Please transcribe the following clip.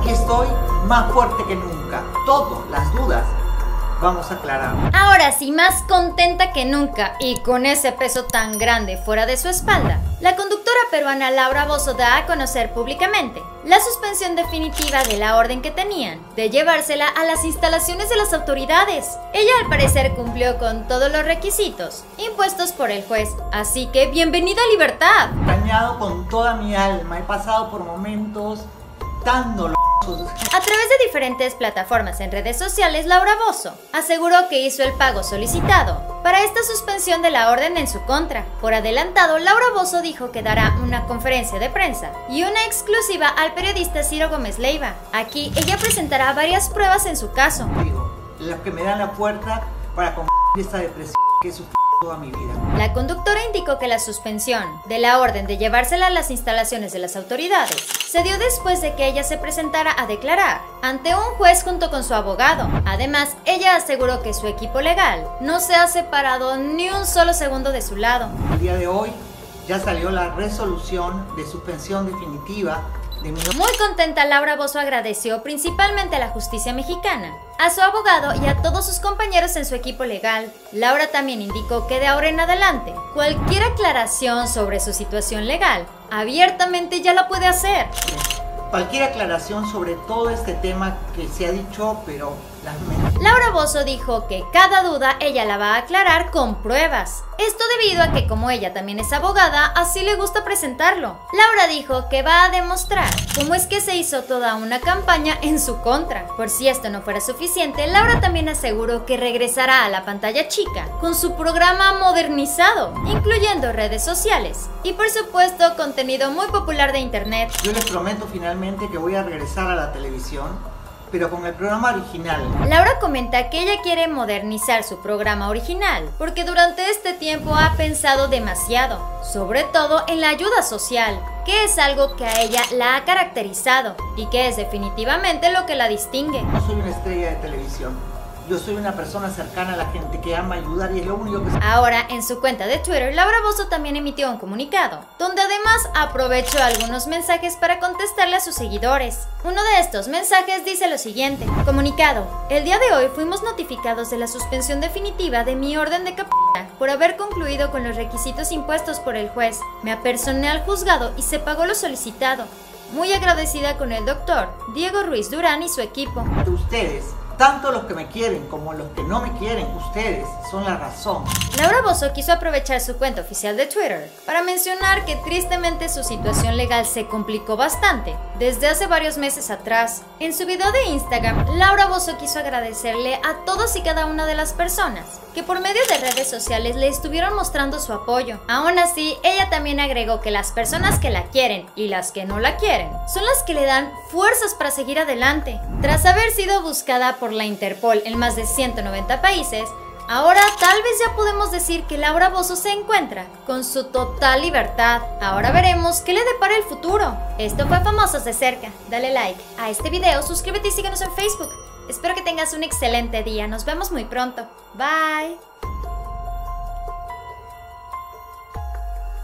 aquí estoy más fuerte que nunca. Todas las dudas vamos a aclarar. Ahora sí, más contenta que nunca y con ese peso tan grande fuera de su espalda, la conductora peruana Laura Bozzo da a conocer públicamente la suspensión definitiva de la orden que tenían de llevársela a las instalaciones de las autoridades. Ella al parecer cumplió con todos los requisitos impuestos por el juez, así que bienvenida a libertad. Dañado con toda mi alma, he pasado por momentos tan dolorosos. A través de diferentes plataformas en redes sociales, Laura Bozzo aseguró que hizo el pago solicitado para esta suspensión de la orden en su contra. Por adelantado, Laura Bozzo dijo que dará una conferencia de prensa y una exclusiva al periodista Ciro Gómez Leiva. Aquí ella presentará varias pruebas en su caso. Digo, los que me dan la puerta para combatir esta depresión que he sufrido toda mi vida. La conductora indicó que la suspensión de la orden de llevársela a las instalaciones de las autoridades se dio después de que ella se presentara a declarar ante un juez junto con su abogado. Además, ella aseguró que su equipo legal no se ha separado ni un solo segundo de su lado. El día de hoy ya salió la resolución de suspensión definitiva de mi... Muy contenta, Laura Bozzo agradeció principalmente a la justicia mexicana, a su abogado y a todos sus compañeros en su equipo legal. Laura también indicó que de ahora en adelante, cualquier aclaración sobre su situación legal, abiertamente ya la puede hacer. Cualquier aclaración sobre todo este tema que se ha dicho, pero Laura Bozzo dijo que cada duda ella la va a aclarar con pruebas. Esto debido a que como ella también es abogada, así le gusta presentarlo. Laura dijo que va a demostrar cómo es que se hizo toda una campaña en su contra. Por si esto no fuera suficiente, Laura también aseguró que regresará a la pantalla chica con su programa modernizado, incluyendo redes sociales y por supuesto contenido muy popular de internet. Yo les prometo finalmente que voy a regresar a la televisión, pero con el programa original. Laura comenta que ella quiere modernizar su programa original porque durante este tiempo ha pensado demasiado, sobre todo en la ayuda social, que es algo que a ella la ha caracterizado y que es definitivamente lo que la distingue. No soy una estrella de televisión. Yo soy una persona cercana a la gente que ama ayudar y es lo único que... Ahora, en su cuenta de Twitter, Laura Bozzo también emitió un comunicado, donde además aprovechó algunos mensajes para contestarle a sus seguidores. Uno de estos mensajes dice lo siguiente: comunicado, el día de hoy fuimos notificados de la suspensión definitiva de mi orden de captura por haber concluido con los requisitos impuestos por el juez. Me apersoné al juzgado y se pagó lo solicitado. Muy agradecida con el doctor Diego Ruiz Durán y su equipo. Ustedes, tanto los que me quieren como los que no me quieren, ustedes son la razón. Laura Bozzo quiso aprovechar su cuenta oficial de Twitter para mencionar que tristemente su situación legal se complicó bastante desde hace varios meses atrás. En su video de Instagram, Laura Bozzo quiso agradecerle a todas y cada una de las personas que por medio de redes sociales le estuvieron mostrando su apoyo. Aún así, ella también agregó que las personas que la quieren y las que no la quieren son las que le dan fuerzas para seguir adelante. Tras haber sido buscada por la Interpol en más de 190 países, ahora tal vez ya podemos decir que Laura Bozzo se encuentra con su total libertad. Ahora veremos qué le depara el futuro. Esto fue Famosos de Cerca. Dale like a este video, suscríbete y síguenos en Facebook. Espero que tengas un excelente día. Nos vemos muy pronto. Bye.